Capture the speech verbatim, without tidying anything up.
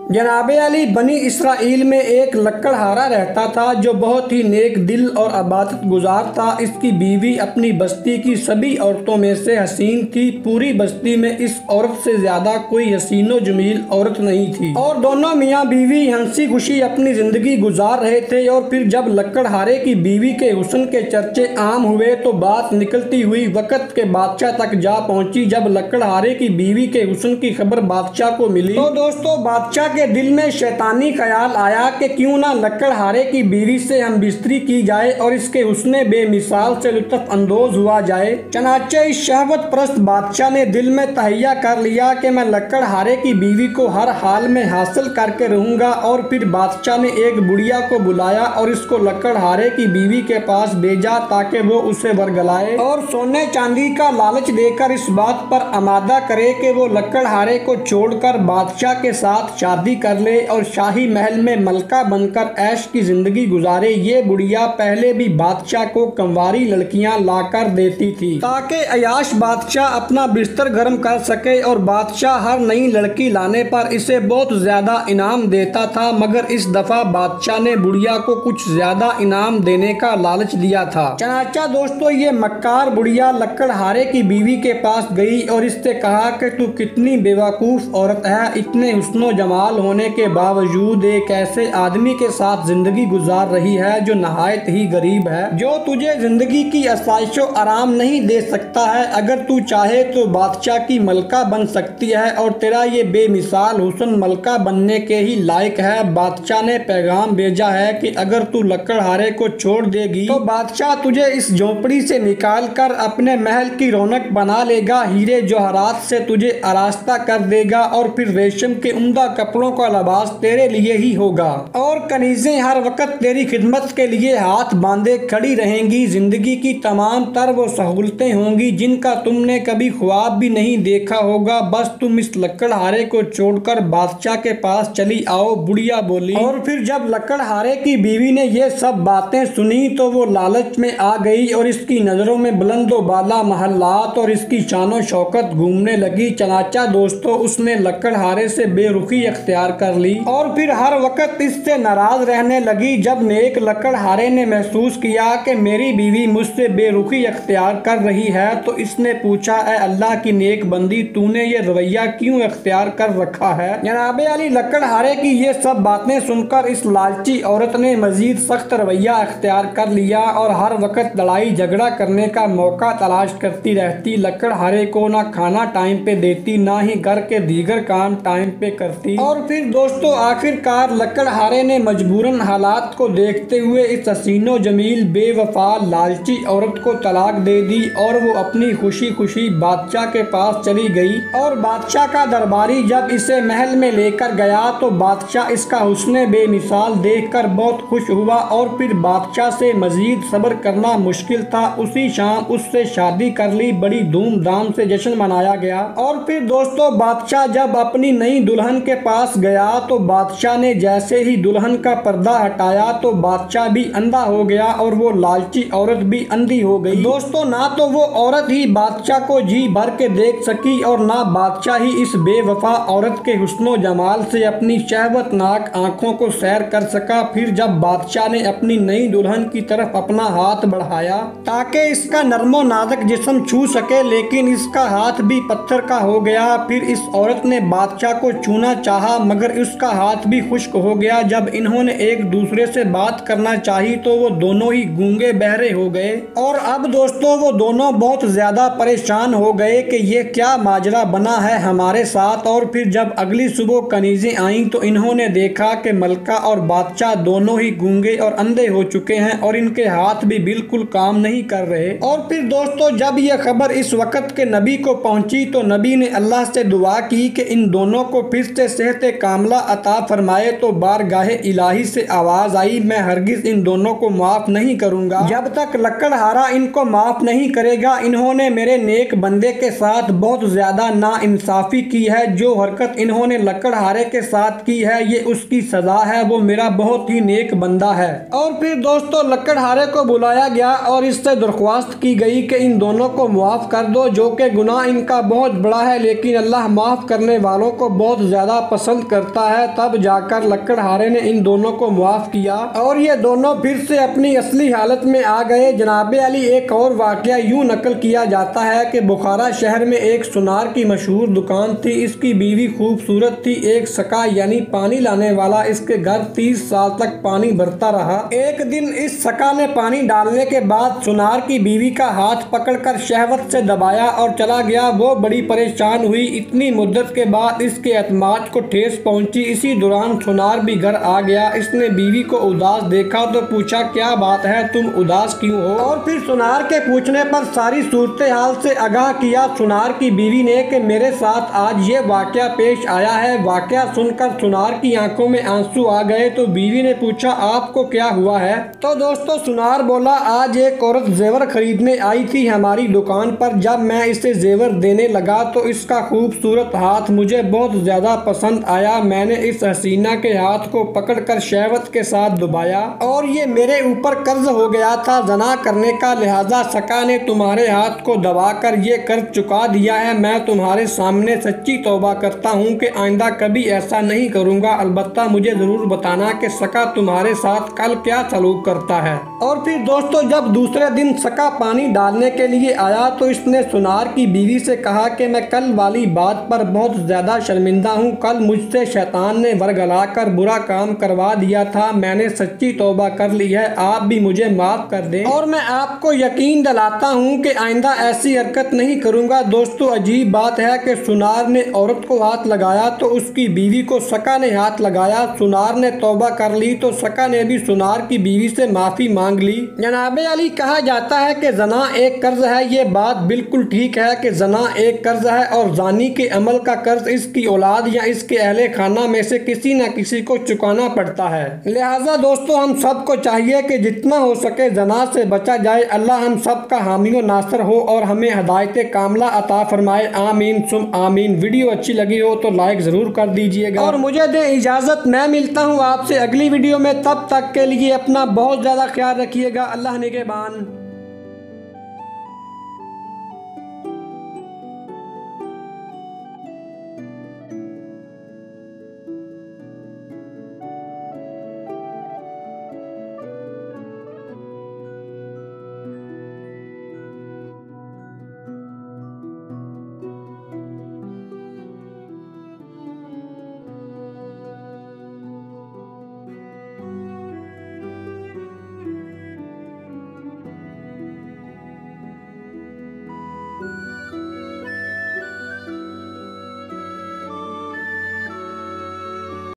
जनाबे अली, बनी इसराइल में एक लकड़हारा रहता था जो बहुत ही नेक दिल और इबादत गुजार था। इसकी बीवी अपनी बस्ती की सभी औरतों में से हसीन थी। पूरी बस्ती में इस औरत से ज्यादा कोई हसीनो जमील औरत नहीं थी और दोनों मियाँ बीवी हंसी खुशी अपनी जिंदगी गुजार रहे थे। और फिर जब लकड़हारे की बीवी के हुस्न के चर्चे आम हुए तो बात निकलती हुई वक्त के बादशाह तक जा पहुंची। जब लकड़हारे की बीवी के हुस्न की खबर बादशाह को मिली तो दोस्तों बादशाह के दिल में शैतानी ख्याल आया कि क्यों ना लकड़हारे की बीवी से हम बिस्तरी की जाए और इसके हुस्ने बेमिसाल से लुत्फ अंदोज हुआ जाए। चनाचे इस शहवत परस्त बादशाह ने दिल में तहैया कर लिया कि मैं लकड़हारे की बीवी को हर हाल में हासिल करके रहूंगा। और फिर बादशाह ने एक बुढ़िया को बुलाया और इसको लकड़हारे की बीवी के पास भेजा ताकि वो उसे वरगलाए और सोने चांदी का लालच देकर इस बात पर आमादा करे कि वो लकड़हारे को छोड़कर बादशाह के साथ शादी कर ले और शाही महल में मलका बनकर ऐश की जिंदगी गुजारे। ये बुढ़िया पहले भी बादशाह को कंवारी लड़कियां लाकर देती थी ताकि अयाश बादशाह अपना बिस्तर गर्म कर सके और बादशाह हर नई लड़की लाने पर इसे बहुत ज्यादा इनाम देता था। मगर इस दफा बादशाह ने बुढ़िया को कुछ ज्यादा इनाम देने का लालच दिया था। चनाचा दोस्तों ये मक्कार बुढ़िया लकड़हारे की बीवी के पास गई और इससे कहा कि तू कितनी बेवकूफ औरत है, इतने हुस्नो जमाल होने के बावजूद एक ऐसे आदमी के साथ जिंदगी गुजार रही है जो नहायत ही गरीब है, जो तुझे जिंदगी की आसाइशो आराम नहीं दे सकता है। अगर तू चाहे तो बादशाह की मलका बन सकती है और तेरा ये बेमिसाल हुस्न मलका बनने के ही लायक है। बादशाह ने पैगाम भेजा है कि अगर तू लकड़हारे को छोड़ देगी तो बादशाह तुझे इस झोपड़ी से निकाल कर अपने महल की रौनक बना लेगा, हीरे जवाहरात से तुझे आरास्ता कर देगा और फिर रेशम के उम्दा कपड़ों का लिबास तेरे लिए ही होगा और कनीजें हर वक्त तेरी खिदमत के लिए हाथ बांधे खड़ी रहेंगी। जिंदगी की तमाम तर वो सहूलतें होंगी जिनका तुमने कभी ख्वाब भी नहीं देखा होगा। बस तुम इस लकड़हारे को छोड़कर बादशाह के पास चली आओ, बुढ़िया बोली। और फिर जब लकड़हारे की बीवी ने ये सब बातें सुनी तो वो लालच में आ गई और इसकी नजरों में बुलंदो बाला महल्लात और इसकी शानो शौकत घूमने लगी। चनाचा दोस्तों उसने लकड़हारे से बेरुखी अख्तियार कर ली और फिर हर वक्त इससे नाराज रहने लगी। जब नेक लकड़हारे ने महसूस किया कि मेरी बीवी मुझसे बेरुखी अख्तियार कर रही है तो इसने पूछा, ऐ अल्लाह की नेक बंदी, तूने ये रवैया क्यों अख्तियार कर रखा है? जनाबे अली, लकड़हारे की ये सब बातें सुनकर इस लालची औरत ने मजीद सख्त रवैया अख्तियार कर लिया और हर वक्त लड़ाई झगड़ा करने का मौका तलाश करती रहती। लकड़हारे को ना खाना टाइम पे देती, ना ही घर के दीगर काम टाइम पे करती। और फिर दोस्तों आखिरकार लकड़हारे ने मजबूरन हालात को देखते हुए इस हसीनो जमील बेवफा लालची औरत को तलाक दे दी और वो अपनी खुशी खुशी बादशाह के पास चली गई। और बादशाह का दरबारी जब इसे महल में लेकर गया तो बादशाह इसका हुस्ने बेमिसाल देखकर बहुत खुश हुआ और फिर बादशाह से मजीद सब्र करना मुश्किल था। उसी शाम उससे शादी कर ली, बड़ी धूमधाम से जश्न मनाया गया। और फिर दोस्तों बादशाह जब अपनी नई दुल्हन के पास गया तो बादशाह ने जैसे ही दुल्हन का पर्दा हटाया तो बादशाह भी अंधा हो गया और वो लालची औरत भी अंधी हो गई। दोस्तों ना तो वो औरत ही बादशाह को जी भर के देख सकी और ना बादशाह ही इस बेवफा औरत के हुस्नो जमाल से अपनी शहवतनाक आंखों को सैर कर सका। फिर जब बादशाह ने अपनी नई दुल्हन की तरफ अपना हाथ बढ़ाया ताकि इसका नरमो नाजुक जिस्म छू सके, लेकिन इसका हाथ भी पत्थर का हो गया। फिर इस औरत ने बादशाह को छूना चाहा मगर उसका हाथ भी खुश्क हो गया। जब इन्होंने एक दूसरे से बात करना चाही तो वो दोनों ही गूंगे बहरे हो गए और अब दोस्तों वो दोनों बहुत ज्यादा परेशान हो गए कि ये क्या माजरा बना है हमारे साथ। और फिर जब अगली सुबह कनीजें आईं तो इन्होंने देखा कि मलका और बादशाह दोनों ही गूंगे और अंधे हो चुके हैं और इनके हाथ भी बिल्कुल काम नहीं कर रहे। और फिर दोस्तों जब यह खबर इस वक्त के नबी को पहुंची तो नबी ने अल्लाह से दुआ की कि इन दोनों को फिर से सेहत कामला अता फरमाए। तो बारगाहे इलाही से आवाज आई, मैं हरगिज इन दोनों को माफ नहीं करूंगा जब तक लकड़हारा इनको माफ नहीं करेगा। इन्होंने मेरे नेक बंदे के साथ बहुत ज्यादा नाइंसाफी की है। जो हरकत इन्होंने लकड़हारे के साथ की है ये उसकी सजा है, वो मेरा बहुत ही नेक बंदा है। और फिर दोस्तों लकड़हारे को बुलाया गया और इससे दरख्वास्त की गई कि इन दोनों को माफ कर दो, जो कि गुनाह इनका बहुत बड़ा है लेकिन अल्लाह माफ करने वालों को बहुत ज्यादा पसंद पसंद करता है। तब जाकर लकड़हारे ने इन दोनों को माफ किया और ये दोनों फिर से अपनी असली हालत में आ गए। जनाबे अली एक और वाकया यूं नकल किया जाता है कि बुखारा शहर में एक सुनार की मशहूर दुकान थी। इसकी बीवी खूबसूरत थी। एक सका यानी पानी लाने वाला इसके घर तीस साल तक पानी भरता रहा। एक दिन इस सका ने पानी डालने के बाद सुनार की बीवी का हाथ पकड़कर शहवत से दबाया और चला गया। वो बड़ी परेशान हुई। इतनी मुद्दत के बाद इसके एतमाद को ठेस पहुंची। इसी दौरान सुनार भी घर आ गया। इसने बीवी को उदास देखा तो पूछा, क्या बात है, तुम उदास क्यों हो? और फिर सुनार के पूछने पर सारी सूरत हाल से आगाह किया सुनार की बीवी ने कि मेरे साथ आज ये वाकया पेश आया है। वाकया सुनकर सुनार की आंखों में आंसू आ गए तो बीवी ने पूछा, आपको क्या हुआ है? तो दोस्तों सुनार बोला, आज एक औरत जेवर खरीदने आई थी हमारी दुकान पर। जब मैं इसे जेवर देने लगा तो इसका खूबसूरत हाथ मुझे बहुत ज्यादा पसंद आया। मैंने इस हसीना के हाथ को पकड़कर शहवत के साथ दबाया और ये मेरे ऊपर कर्ज हो गया था जना करने का, लिहाजा सका ने तुम्हारे हाथ को दबाकर ये कर्ज चुका दिया है। मैं तुम्हारे सामने सच्ची तौबा करता हूँ कि आइंदा कभी ऐसा नहीं करूँगा। अलबत्ता मुझे जरूर बताना कि सका तुम्हारे साथ कल क्या सलूक करता है। और फिर दोस्तों जब दूसरे दिन सका पानी डालने के लिए आया तो इसने सुनार की बीवी से कहा कि मैं कल वाली बात पर बहुत ज्यादा शर्मिंदा हूँ। कल मुझसे शैतान ने वरगलाकर बुरा काम करवा दिया था। मैंने सच्ची तौबा कर ली है। आप भी मुझे माफ कर दें और मैं आपको यकीन दिलाता हूँ कि आइंदा ऐसी हरकत नहीं करूँगा। दोस्तों अजीब बात है कि सुनार ने औरत को हाथ लगाया तो उसकी बीवी को सका ने हाथ लगाया। सुनार ने तौबा कर ली तो सका ने भी सुनार की बीवी से माफी मांग ली। जनाबे अली कहा जाता है कि जना एक कर्ज है। ये बात बिल्कुल ठीक है कि जना एक कर्ज है और जानी के अमल का कर्ज इसकी औलाद या इसके अहले खाना में से किसी न किसी को चुकाना पड़ता है। लिहाजा दोस्तों हम सबको चाहिए कि जितना हो सके जना से बचा जाए। अल्लाह हम सब का हामी व नासर हो और हमें हदायत कामला अता फरमाए। आमीन सुम आमीन। वीडियो अच्छी लगी हो तो लाइक जरूर कर दीजिएगा और मुझे दे इजाजत। मैं मिलता हूँ आपसे अगली वीडियो में। तब तक के लिए अपना बहुत ज्यादा ख्याल रखिएगा। अल्लाह निगहबान।